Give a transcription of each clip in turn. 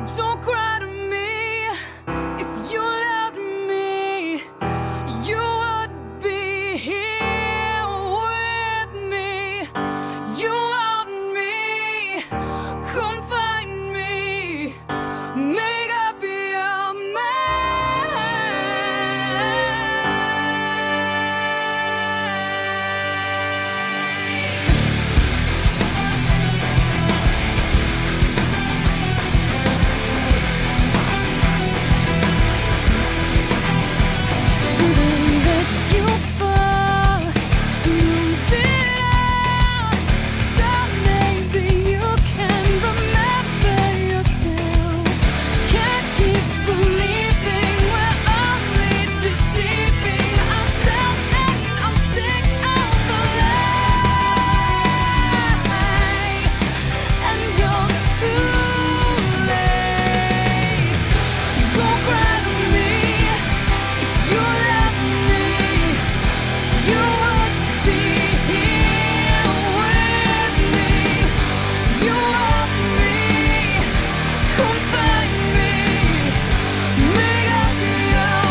Don't cry to me. If you loved me, you would be here with me. You want me, come find me. Make up your mind. Shouldn't let you fall, lose it all. So maybe you can remember yourself. Can't keep believing we're only deceiving ourselves, and I'm sick of the lie. And you're too late. Don't cry to me. If you love me, you would be here with me. You want me, come find me. Make up your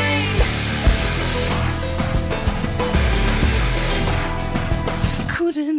mind. Couldn't